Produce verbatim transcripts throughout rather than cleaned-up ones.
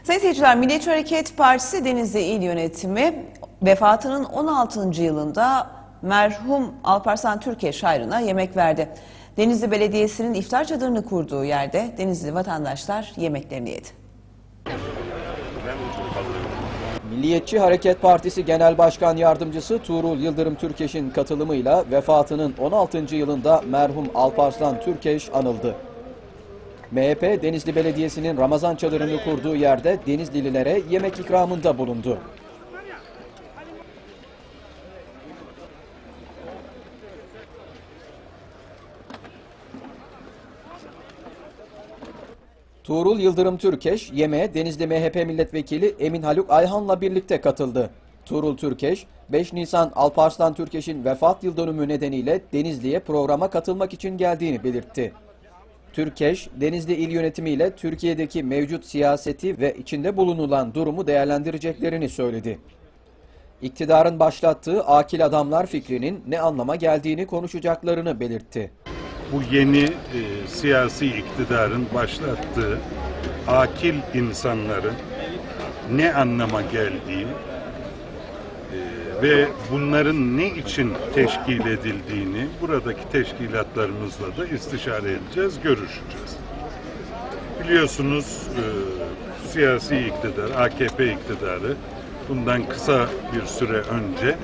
Sayın seyirciler, Milliyetçi Hareket Partisi Denizli İl Yönetimi vefatının on altıncı yılında merhum Alparslan Türkeş hayrına yemek verdi. Denizli Belediyesi'nin iftar çadırını kurduğu yerde Denizli vatandaşlar yemeklerini yedi. Milliyetçi Hareket Partisi Genel Başkan Yardımcısı Tuğrul Yıldırım Türkeş'in katılımıyla vefatının on altıncı yılında merhum Alparslan Türkeş anıldı. M H P Denizli Belediyesi'nin Ramazan çadırını kurduğu yerde Denizlililere yemek ikramında bulundu. Tuğrul Yıldırım Türkeş, yemeğe Denizli M H P Milletvekili Emin Haluk Ayhan'la birlikte katıldı. Tuğrul Türkeş, beş Nisan Alparslan Türkeş'in vefat yıl dönümü nedeniyle Denizli'ye programa katılmak için geldiğini belirtti. Türkeş, Denizli İl Yönetimi ile Türkiye'deki mevcut siyaseti ve içinde bulunulan durumu değerlendireceklerini söyledi. İktidarın başlattığı akil adamlar fikrinin ne anlama geldiğini konuşacaklarını belirtti. Bu yeni e, siyasi iktidarın başlattığı akil insanların ne anlama geldiği e, ve bunların ne için teşkil edildiğini buradaki teşkilatlarımızla da istişare edeceğiz, görüşeceğiz. Biliyorsunuz e, siyasi iktidar, A K P iktidarı bundan kısa bir süre önce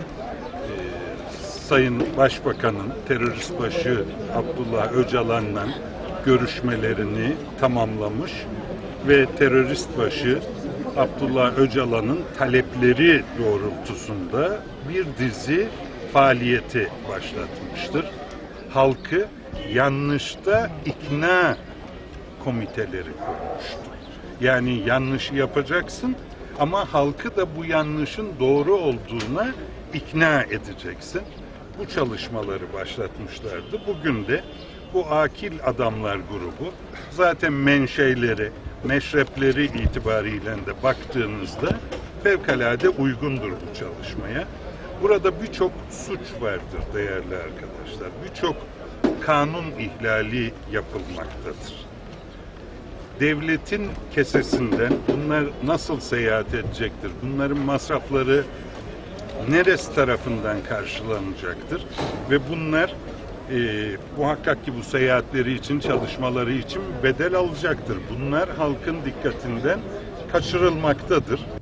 Sayın Başbakan'ın terörist başı Abdullah Öcalan'la görüşmelerini tamamlamış ve terörist başı Abdullah Öcalan'ın talepleri doğrultusunda bir dizi faaliyeti başlatmıştır. Halkı yanlışta ikna komiteleri kurmuştur. Yani yanlışı yapacaksın ama halkı da bu yanlışın doğru olduğuna ikna edeceksin. Bu çalışmaları başlatmışlardı. Bugün de bu akil adamlar grubu zaten menşeileri, meşrepleri itibariyle de baktığınızda fevkalade uygundur bu çalışmaya. Burada birçok suç vardır değerli arkadaşlar. Birçok kanun ihlali yapılmaktadır. Devletin kesesinden bunlar nasıl seyahat edecektir? Bunların masrafları neresi tarafından karşılanacaktır ve bunlar e, muhakkak ki bu seyahatleri için, çalışmaları için bedel alacaktır. Bunlar halkın dikkatinden kaçırılmaktadır.